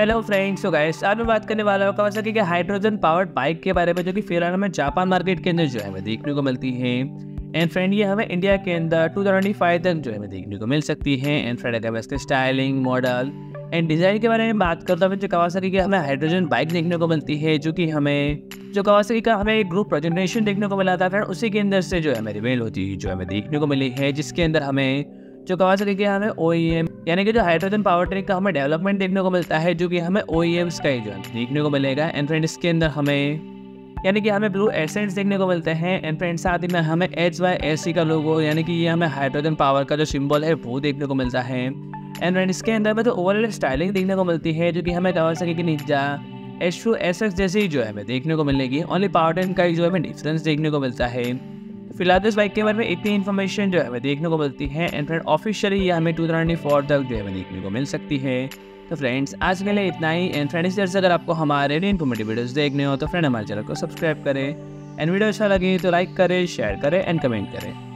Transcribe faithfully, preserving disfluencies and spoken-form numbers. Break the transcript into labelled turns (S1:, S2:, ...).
S1: Hello friends, तो guys आज मैं बात करने वाला हूँ कावासाकी के हाइड्रोजन पावर्ड बाइक के बारे में, जो कि फिलहाल हमें जापान मार्केट के अंदर जो है हमें देखने को मिलती है। एंड फ्रेंड ये हमें इंडिया के अंदर टू थाउजेंड फाइव तक जो है हमें देखने को मिल सकती है। एंड फ्रेंड अगर मैं इसके स्टाइलिंग, मॉडल एंड डिज़ाइन के बारे में बात करता हूँ, जो कावासाकी की हमें हाइड्रोजन बाइक देखने को मिलती है, जो कि हमें जो कावासाकी का हमें एक ग्रुप प्रेजेंटेशन देखने को मिला था फ्रेंड, उसी के अंदर से जो है हमें रिवील होती है जो हमें देखने को मिली है, जिसके अंदर हमें जो कावासाकी के हमें ओ ई एम यानी कि जो हाइड्रोजन पावर ट्रेन का हमें डेवलपमेंट देखने को मिलता है, जो कि हमें ओ ई एम्स का ही जो है देखने को मिलेगा। एंड फ्रेंड इसके अंदर हमें यानी कि हमें ब्लू एसेंट्स देखने को मिलते हैं। एंड फ्रेंड साथ ही में हमें एच वाई एस सी का लोगो यानी कि ये हमें हाइड्रोजन पावर का जो सिंबल है वो देखने को मिलता है। एंड फ्रेंड इसके अंदर में तो ओवरऑल स्टाइलिंग देखने को मिलती है, जो कि हमें कावासाकी की Ninja H two S X जैसी जो है हमें देखने को मिलेगी। ओनली पावर ट्रेन का ही जो हमें डिफरेंस देखने को मिलता है। फिलहाल इस बाइक के बारे में इतनी इन्फॉर्मेशन जो है हमें देखने को मिलती है। एंड फ्रेंड ऑफिशियली ये हमें टू थाउजेंड फोर तक जो है हमें देखने को मिल सकती है। तो फ्रेंड्स आज के लिए इतना ही। एंड फ्रेंड इस तरह से अगर आपको हमारे लिए इन्फॉर्मेटिव वीडियोस देखने हो तो फ्रेंड हमारे चैनल को सब्सक्राइब करें। एंड वीडियो अच्छा लगे तो लाइक करें, शेयर करें एंड कमेंट करें।